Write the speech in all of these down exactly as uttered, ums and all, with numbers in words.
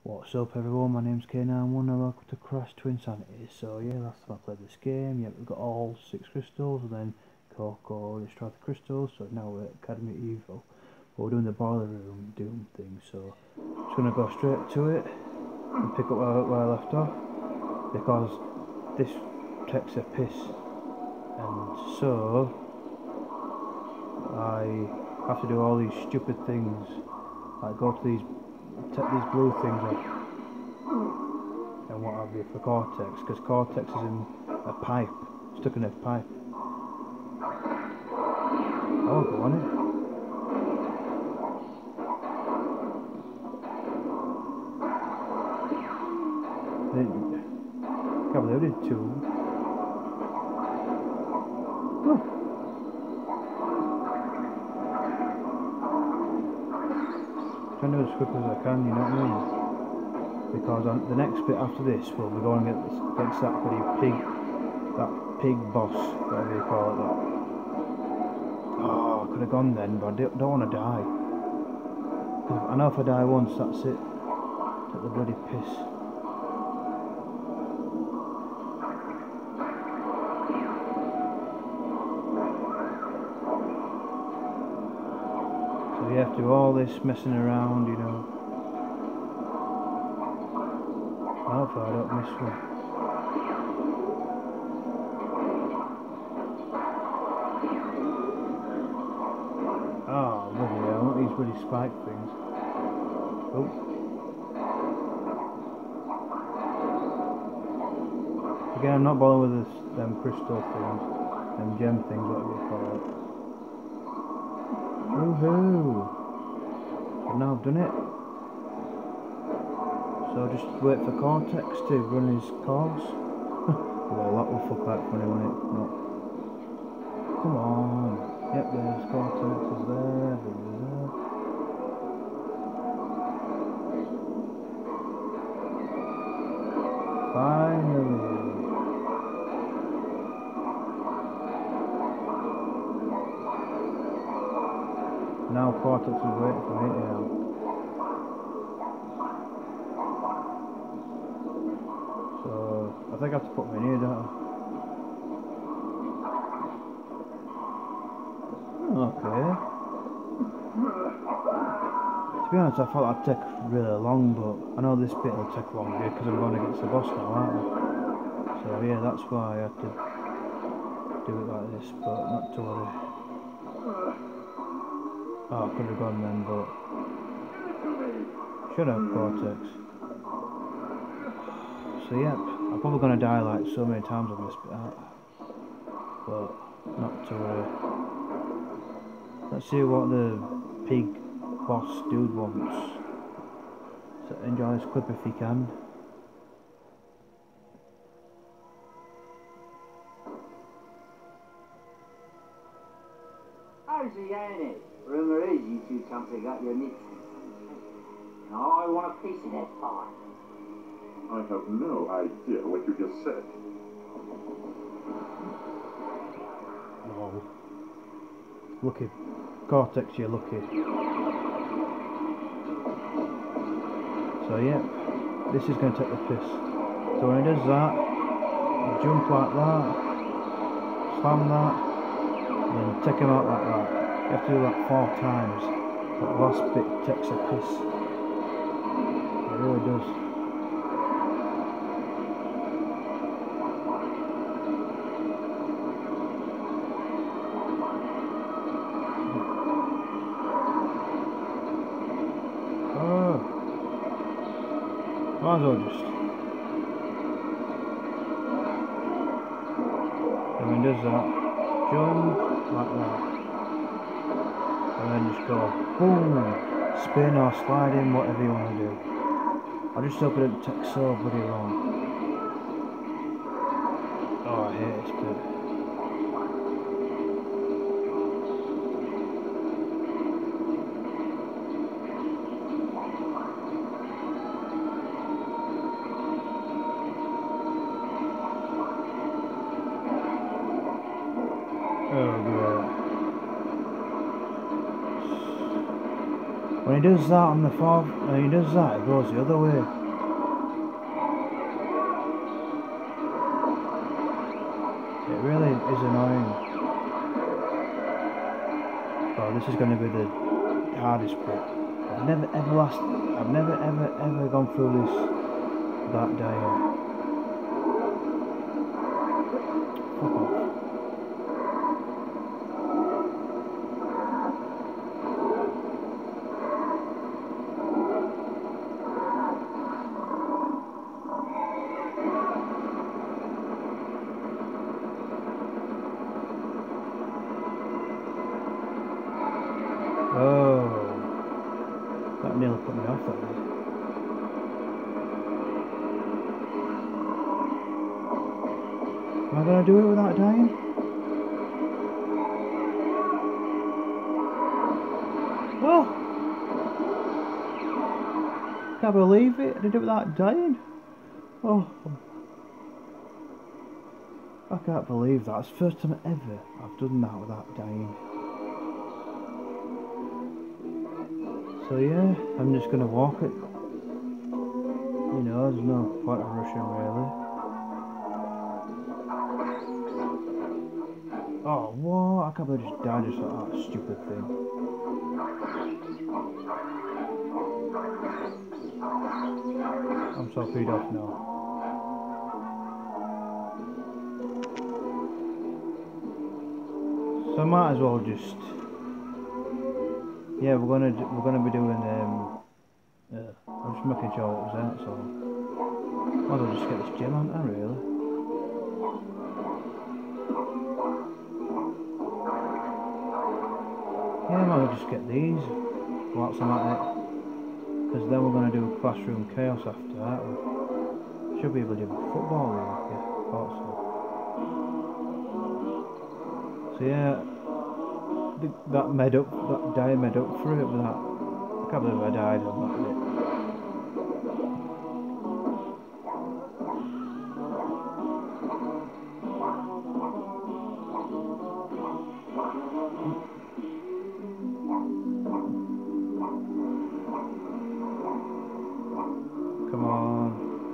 What's up everyone, my name's K nine one and welcome to Crash Twinsanity. So yeah, last time I played this game, yeah, we've got all six crystals and then Coco destroyed the crystals, so now we're at Academy Evil. But we're doing the boiler room doom thing, so I'm just going to go straight to it and pick up where, where I left off, because this takes a piss, and so I have to do all these stupid things, like go to these take these blue things off and what have you for Cortex, because Cortex is in a pipe, stuck in a pipe. I won't go on it. They, can't believe I did two. Oh. Trying to do as quick as I can, you know what I mean? Because on the next bit after this, we'll be going against, against that bloody pig, that pig boss, whatever you call it. That. Oh, I could have gone then, but I don't, don't want to die. I know if I die once, that's it. Take the bloody piss. So you have to do all this messing around, you know. Hopefully I don't miss one. Oh, bloody hell, I want these bloody spike things. Oh. Again, I'm not bothered with this, them crystal things, them gem things, whatever you call it. Woohoo! So now I've done it. So just wait for Cortex to run his course. Well, that will fuck out funny, won't it? No. Come on. Yep, there's Cortex is there. there. Finally. Now Cortex is waiting for me now. I think I have to put my knee down. Okay. To be honest, I thought that'd take really long, but I know this bit will take longer because I'm going against the boss now, aren't I? So yeah, that's why I have to do it like this, but not to worry. Oh, I could have gone then, but... Shut up, Cortex. So yep, I'm probably going to die like so many times on this bit out, but not to worry. Let's see what the pig boss dude wants. So enjoy this clip if you can. How's the Yanny? Rumour is you two company got your mixes. And I want a piece of that pie. I have no idea what you just said. Oh. Lucky. Cortex, you're lucky. So yeah, this is going to take the piss. So when he does that, you jump like that, slam that, and then take him out like that. You have to do that four times. That last bit takes a piss. It really does. Might as well just. And then does that, jump like that, and then just go boom, spin or slide in, whatever you want to do. I just hope it didn't take so bloody long. Oh, I hate this bit. Oh, great. When he does that on the fourth, when he does that, it goes the other way. It really is annoying. Oh, this is going to be the hardest bit. I've never ever last. I've never ever ever gone through this that dying. Fuck off. Oh, that nearly put me off, that did. Am I going to do it without dying? Oh! Can't believe it, I did it without dying. Oh. I can't believe that. It's the first time ever I've done that without dying. So yeah, I'm just gonna walk it. You know, there's no point in rushing really. Oh, what? I can't believe I just died just like that stupid thing. I'm so peed off now. So I might as well just. Yeah, we're gonna do, we're gonna be doing. Um, uh, I'm just making sure what was out, so might as well just get this gym on there, really. Yeah, might as well just get these whilst I'm at it, because then we're gonna do Classroom Chaos after that. We should be able to do football, really. Yeah, I thought so. So yeah. That made up, that die made up for it, but that, I can't believe I died on that bit. Come on.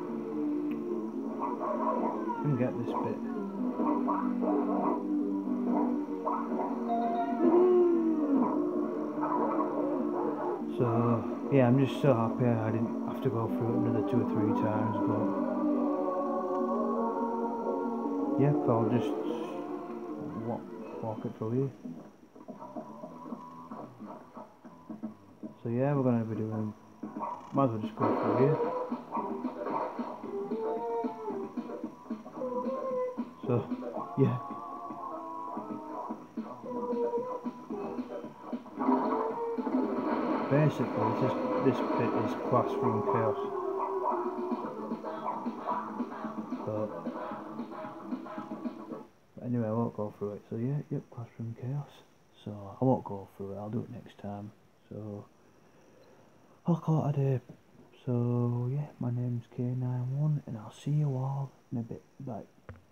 I can get this bit. So, yeah, I'm just so happy I didn't have to go through it another two or three times, but yeah, I'll just walk, walk it through here. So yeah, we're going to be doing, might as well just go through here. So, yeah. Basically, this, is, this bit is Classroom Chaos. But, but anyway, I won't go through it. So yeah, yep, Classroom Chaos. So I won't go through it. I'll do it next time. So I'll call it a day. So yeah, my name's K ninety-one, and I'll see you all in a bit. Bye.